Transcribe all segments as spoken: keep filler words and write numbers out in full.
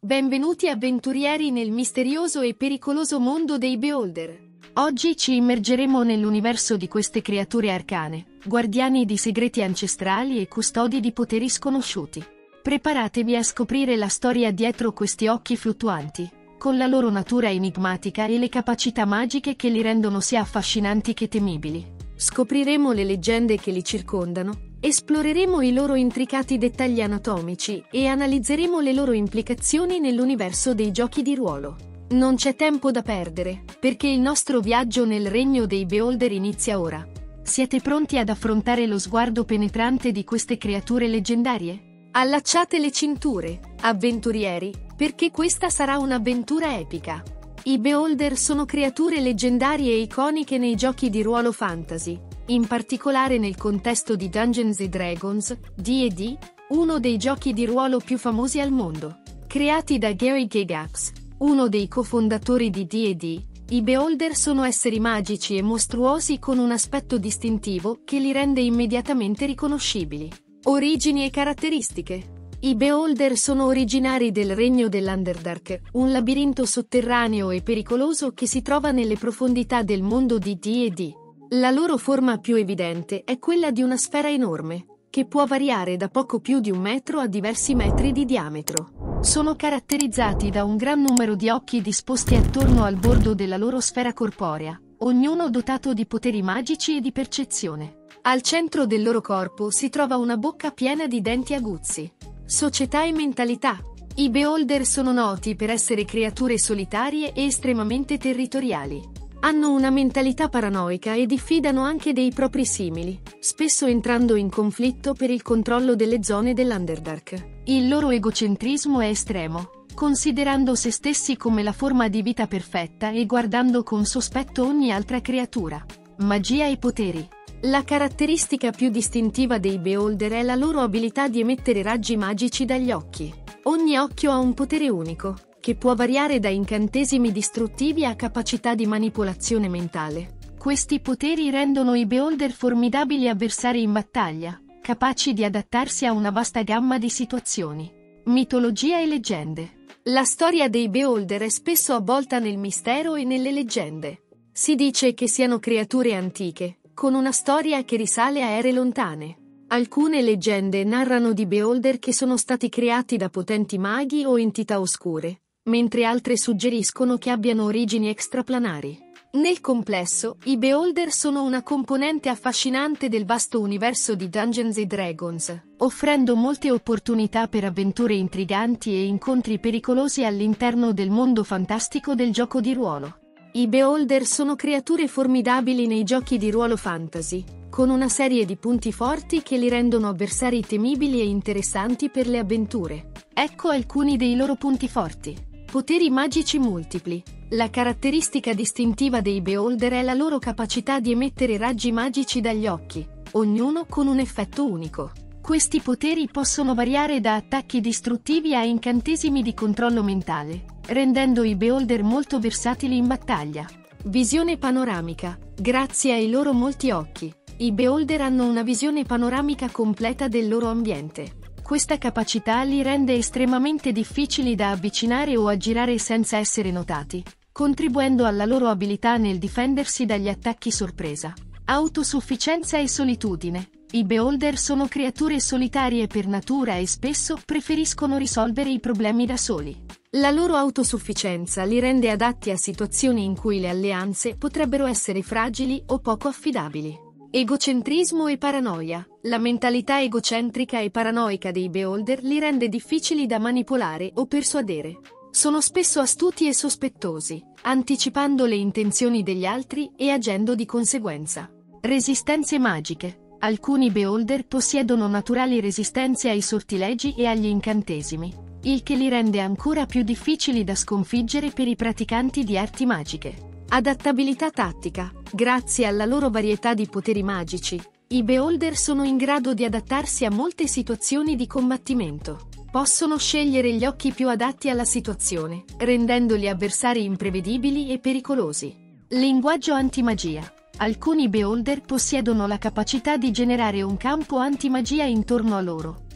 Benvenuti avventurieri nel misterioso e pericoloso mondo dei Beholder. Oggi ci immergeremo nell'universo di queste creature arcane, guardiani di segreti ancestrali e custodi di poteri sconosciuti. Preparatevi a scoprire la storia dietro questi occhi fluttuanti, con la loro natura enigmatica e le capacità magiche che li rendono sia affascinanti che temibili. Scopriremo le leggende che li circondano, esploreremo i loro intricati dettagli anatomici e analizzeremo le loro implicazioni nell'universo dei giochi di ruolo. Non c'è tempo da perdere, perché il nostro viaggio nel regno dei Beholder inizia ora. Siete pronti ad affrontare lo sguardo penetrante di queste creature leggendarie? Allacciate le cinture, avventurieri, perché questa sarà un'avventura epica. I Beholder sono creature leggendarie e iconiche nei giochi di ruolo fantasy, in particolare nel contesto di Dungeons and Dragons, D and D, uno dei giochi di ruolo più famosi al mondo. Creati da Gary Gygax, uno dei cofondatori di D and D, i Beholder sono esseri magici e mostruosi con un aspetto distintivo che li rende immediatamente riconoscibili. Origini e caratteristiche. I Beholder sono originari del regno dell'Underdark, un labirinto sotterraneo e pericoloso che si trova nelle profondità del mondo di D and D. La loro forma più evidente è quella di una sfera enorme, che può variare da poco più di un metro a diversi metri di diametro. Sono caratterizzati da un gran numero di occhi disposti attorno al bordo della loro sfera corporea, ognuno dotato di poteri magici e di percezione. Al centro del loro corpo si trova una bocca piena di denti aguzzi. Società e mentalità. I Beholder sono noti per essere creature solitarie e estremamente territoriali. Hanno una mentalità paranoica e diffidano anche dei propri simili, spesso entrando in conflitto per il controllo delle zone dell'Underdark. Il loro egocentrismo è estremo, considerando se stessi come la forma di vita perfetta e guardando con sospetto ogni altra creatura. Magia e poteri. La caratteristica più distintiva dei Beholder è la loro abilità di emettere raggi magici dagli occhi. Ogni occhio ha un potere unico, che può variare da incantesimi distruttivi a capacità di manipolazione mentale. Questi poteri rendono i Beholder formidabili avversari in battaglia, capaci di adattarsi a una vasta gamma di situazioni. Mitologia e leggende. La storia dei Beholder è spesso avvolta nel mistero e nelle leggende. Si dice che siano creature antiche, con una storia che risale a ere lontane. Alcune leggende narrano di Beholder che sono stati creati da potenti maghi o entità oscure, mentre altre suggeriscono che abbiano origini extraplanari. Nel complesso, i Beholder sono una componente affascinante del vasto universo di Dungeons and Dragons, offrendo molte opportunità per avventure intriganti e incontri pericolosi all'interno del mondo fantastico del gioco di ruolo. I Beholder sono creature formidabili nei giochi di ruolo fantasy, con una serie di punti forti che li rendono avversari temibili e interessanti per le avventure. Ecco alcuni dei loro punti forti. Poteri magici multipli. La caratteristica distintiva dei Beholder è la loro capacità di emettere raggi magici dagli occhi, ognuno con un effetto unico. Questi poteri possono variare da attacchi distruttivi a incantesimi di controllo mentale, rendendo i Beholder molto versatili in battaglia. Visione panoramica. Grazie ai loro molti occhi, i Beholder hanno una visione panoramica completa del loro ambiente. Questa capacità li rende estremamente difficili da avvicinare o aggirare senza essere notati, contribuendo alla loro abilità nel difendersi dagli attacchi sorpresa. Autosufficienza e solitudine. I Beholder sono creature solitarie per natura e spesso preferiscono risolvere i problemi da soli. La loro autosufficienza li rende adatti a situazioni in cui le alleanze potrebbero essere fragili o poco affidabili. Egocentrismo e paranoia. La mentalità egocentrica e paranoica dei Beholder li rende difficili da manipolare o persuadere. Sono spesso astuti e sospettosi, anticipando le intenzioni degli altri e agendo di conseguenza. Resistenze magiche. Alcuni Beholder possiedono naturali resistenze ai sortilegi e agli incantesimi, il che li rende ancora più difficili da sconfiggere per i praticanti di arti magiche. Adattabilità tattica. Grazie alla loro varietà di poteri magici, i Beholder sono in grado di adattarsi a molte situazioni di combattimento. Possono scegliere gli occhi più adatti alla situazione, rendendoli avversari imprevedibili e pericolosi. Linguaggio antimagia. Alcuni Beholder possiedono la capacità di generare un campo antimagia intorno a loro,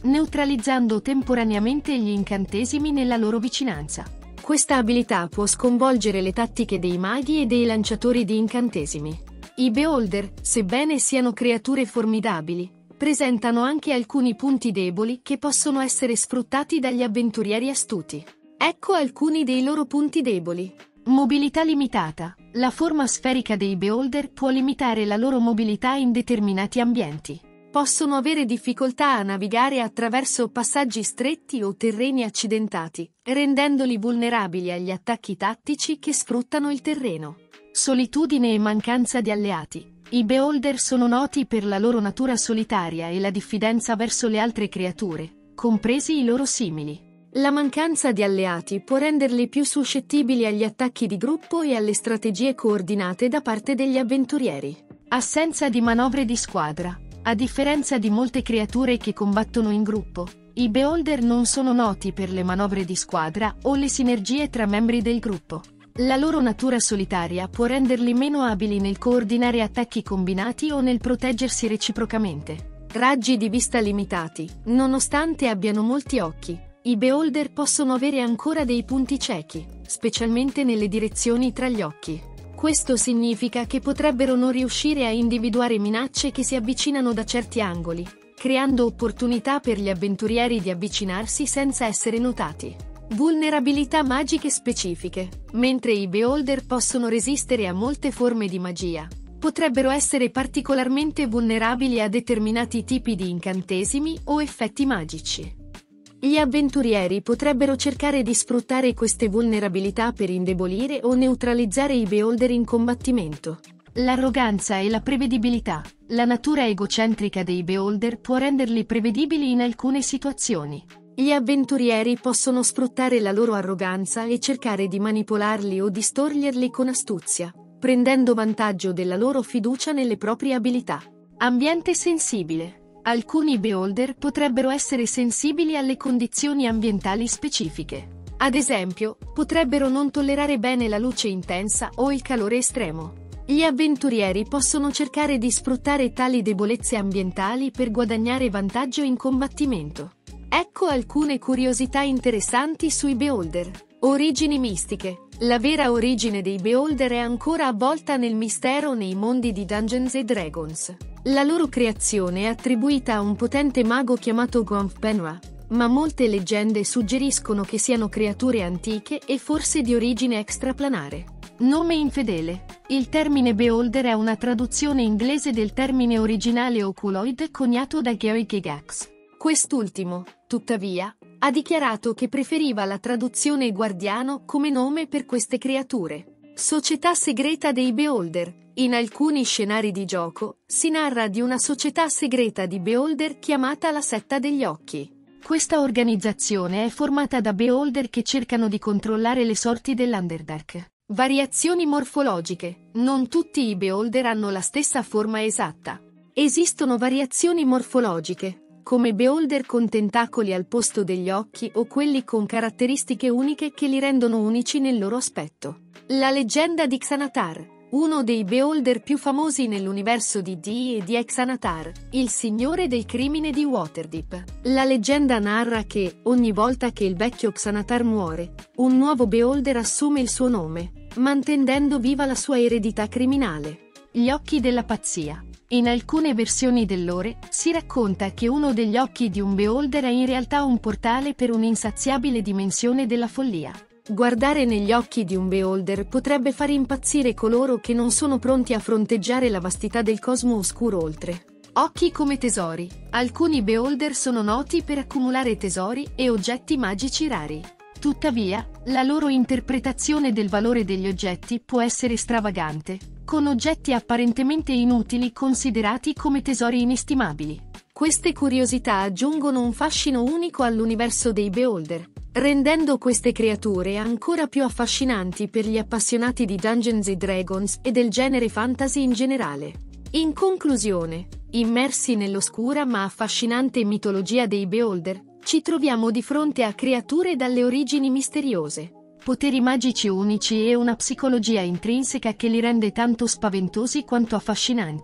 neutralizzando temporaneamente gli incantesimi nella loro vicinanza. Questa abilità può sconvolgere le tattiche dei maghi e dei lanciatori di incantesimi. I Beholder, sebbene siano creature formidabili, presentano anche alcuni punti deboli che possono essere sfruttati dagli avventurieri astuti. Ecco alcuni dei loro punti deboli. Mobilità limitata. La forma sferica dei Beholder può limitare la loro mobilità in determinati ambienti. Possono avere difficoltà a navigare attraverso passaggi stretti o terreni accidentati, rendendoli vulnerabili agli attacchi tattici che sfruttano il terreno. Solitudine e mancanza di alleati. I Beholder sono noti per la loro natura solitaria e la diffidenza verso le altre creature, compresi i loro simili. La mancanza di alleati può renderli più suscettibili agli attacchi di gruppo e alle strategie coordinate da parte degli avventurieri. Assenza di manovre di squadra. A differenza di molte creature che combattono in gruppo, i Beholder non sono noti per le manovre di squadra o le sinergie tra membri del gruppo. La loro natura solitaria può renderli meno abili nel coordinare attacchi combinati o nel proteggersi reciprocamente. Raggi di vista limitati. Nonostante abbiano molti occhi, i Beholder possono avere ancora dei punti ciechi, specialmente nelle direzioni tra gli occhi. Questo significa che potrebbero non riuscire a individuare minacce che si avvicinano da certi angoli, creando opportunità per gli avventurieri di avvicinarsi senza essere notati. Vulnerabilità magiche specifiche. Mentre i Beholder possono resistere a molte forme di magia, potrebbero essere particolarmente vulnerabili a determinati tipi di incantesimi o effetti magici. Gli avventurieri potrebbero cercare di sfruttare queste vulnerabilità per indebolire o neutralizzare i Beholder in combattimento. L'arroganza e la prevedibilità. La natura egocentrica dei Beholder può renderli prevedibili in alcune situazioni. Gli avventurieri possono sfruttare la loro arroganza e cercare di manipolarli o distorcerli con astuzia, prendendo vantaggio della loro fiducia nelle proprie abilità. Ambiente sensibile. Alcuni Beholder potrebbero essere sensibili alle condizioni ambientali specifiche. Ad esempio, potrebbero non tollerare bene la luce intensa o il calore estremo. Gli avventurieri possono cercare di sfruttare tali debolezze ambientali per guadagnare vantaggio in combattimento. Ecco alcune curiosità interessanti sui Beholder. Origini mistiche. La vera origine dei Beholder è ancora avvolta nel mistero nei mondi di Dungeons and Dragons. La loro creazione è attribuita a un potente mago chiamato Gwynplaine, ma molte leggende suggeriscono che siano creature antiche e forse di origine extraplanare. Nome infedele. Il termine Beholder è una traduzione inglese del termine originale oculoid coniato da Gary Gygax. Quest'ultimo, tuttavia, ha dichiarato che preferiva la traduzione guardiano come nome per queste creature. Società segreta dei Beholder. In alcuni scenari di gioco, si narra di una società segreta di Beholder chiamata la Setta degli Occhi. Questa organizzazione è formata da Beholder che cercano di controllare le sorti dell'Underdark. Variazioni morfologiche. Non tutti i Beholder hanno la stessa forma esatta. Esistono variazioni morfologiche, come Beholder con tentacoli al posto degli occhi o quelli con caratteristiche uniche che li rendono unici nel loro aspetto. La leggenda di Xanatar. Uno dei Beholder più famosi nell'universo di D e di Xanatar, il signore del crimine di Waterdeep. La leggenda narra che, ogni volta che il vecchio Xanatar muore, un nuovo Beholder assume il suo nome, mantenendo viva la sua eredità criminale. Gli occhi della pazzia. In alcune versioni del lore, si racconta che uno degli occhi di un Beholder è in realtà un portale per un'insaziabile dimensione della follia. Guardare negli occhi di un Beholder potrebbe far impazzire coloro che non sono pronti a fronteggiare la vastità del cosmo oscuro oltre. Occhi come tesori. Alcuni Beholder sono noti per accumulare tesori e oggetti magici rari. Tuttavia, la loro interpretazione del valore degli oggetti può essere stravagante, con oggetti apparentemente inutili considerati come tesori inestimabili. Queste curiosità aggiungono un fascino unico all'universo dei Beholder, rendendo queste creature ancora più affascinanti per gli appassionati di Dungeons and Dragons e del genere fantasy in generale. In conclusione, immersi nell'oscura ma affascinante mitologia dei Beholder, ci troviamo di fronte a creature dalle origini misteriose, poteri magici unici e una psicologia intrinseca che li rende tanto spaventosi quanto affascinanti.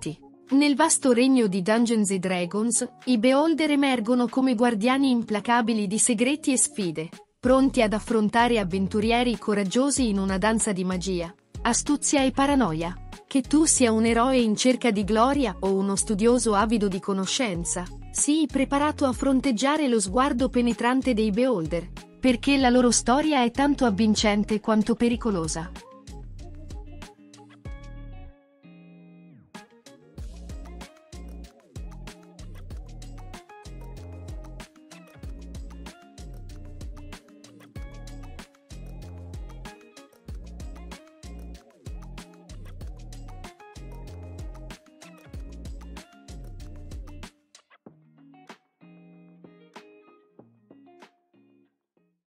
Nel vasto regno di Dungeons and Dragons, i Beholder emergono come guardiani implacabili di segreti e sfide, pronti ad affrontare avventurieri coraggiosi in una danza di magia, astuzia e paranoia. Che tu sia un eroe in cerca di gloria o uno studioso avido di conoscenza, sii preparato a fronteggiare lo sguardo penetrante dei Beholder, perché la loro storia è tanto avvincente quanto pericolosa.